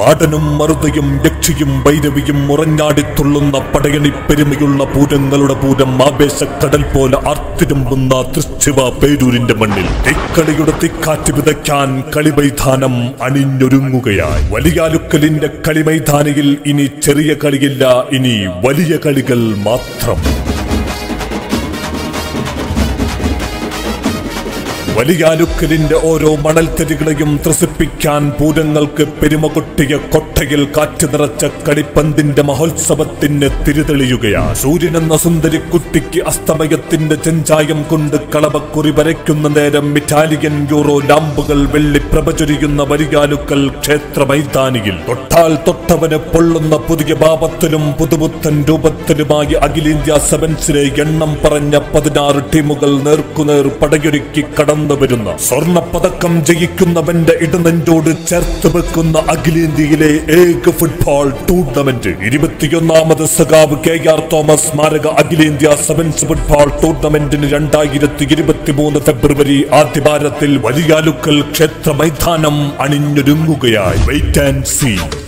മാടനും മറുതയും യക്ഷിയും ഭൈരവിയും ഉറഞ്ഞാടിത്തുള്ളുന്ന പടയണി പെരുമയുള്ള പൂരങ്ങളുടെ പൂരം ആവേശക്കടൽ പോലെ ആർത്തിരമ്പുന്ന തൃശ്ശിവ പേരൂരിന്റെ മണ്ണിൽ തിക്കളിയുടെ തിക്കാറ്റ് വിതയ്ക്കാൻ കളിമൈതാനം അണിഞ്ഞൊരുങ്ങുകയായി. വലിയാലുക്കലിന്റെ കളിമൈതാനിയിൽ ഇനി ചെറിയ കളിയില്ല, ഇനി വലിയ കളികൾ മാത്രം. വലിയാലുക്കലിന്റെ ഓരോ മണൽത്തരികളെയും ത്രസിപ്പിക്കാൻ പൂരങ്ങൾക്ക് പെരുമ കൊട്ടിയ കൊട്ടയിൽ കാറ്റ് നിറച്ച കളിപ്പന്തിന്റെ മഹോത്സവത്തിന് തിരിതെളിയുകയാണ്. സൂര്യനെന്ന സുന്ദരിക്കുട്ടിക്ക് അസ്തമയത്തിന്റെ ചെഞ്ചായം കൊണ്ട് കളവക്കുറി വരയ്ക്കുന്ന നേരം ഇറ്റാലിയൻ യൂറോ ലാമ്പുകൾ വെള്ളിപ്രഭ ചൊരിയുന്ന വലിയാലുക്കൽ ക്ഷേത്ര മൈതാനിയിൽ തൊട്ടാൽ തൊട്ടവന് പൊള്ളുന്ന പുതിയ ഭാവത്തിലും പുതുപുത്തൻ രൂപത്തിലുമായി അഖിലേന്ത്യാ സെവൻസിലെ എണ്ണം പറഞ്ഞ 16 ടീമുകൾ നേർക്കുനേർ പടയൊരുക്കി കടന്നു വരുന്ന സ്വർണ്ണപ്പതക്കം ജയിക്കുന്നവന്റെ ഇടനെഞ്ചോട് ചേർത്ത് വെക്കുന്ന അഖിലേന്ത്യയിലെ ഏക ഫുട്ബോൾ ടൂർണമെന്റ് 21ാമത് സഖാവ് KR തോമസ് സ്മാരക അഖിലേന്ത്യാ സെവൻസ് ഫുട്ബോൾ ടൂർണമെന്റിന് 2023 ഫെബ്രുവരി ആദ്യവാരത്തിൽ വലിയാലുക്കൽ ക്ഷേത്ര മൈതാനം അണിഞ്ഞൊരുങ്ങുകയായി. Wait and see.